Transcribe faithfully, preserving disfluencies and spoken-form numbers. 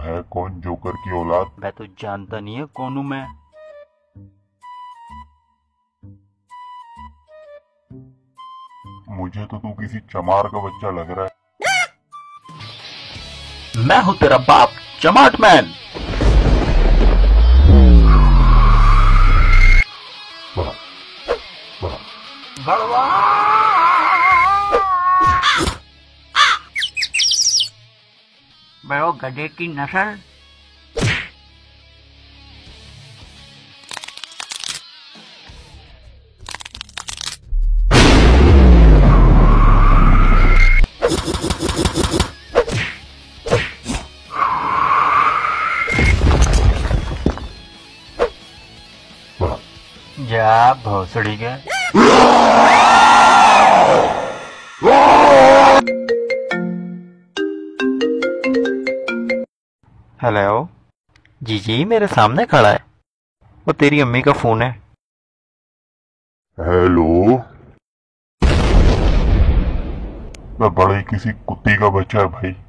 है कौन जोकर की औलाद? मैं तो जानता नहीं है कौन हूं मैं। मुझे तो तू किसी चमार का बच्चा लग रहा है। मैं हूं तेरा बाप चमाट मैन। बड़ा, बड़ा। बड़वा बड़ो गधे की नस्ल। बड़ा। जा भोसड़ी के। हेलो जी जी, मेरे सामने खड़ा है। वो तेरी अम्मी का फोन है। हेलो, मैं बड़े किसी कुत्ती का बच्चा है भाई।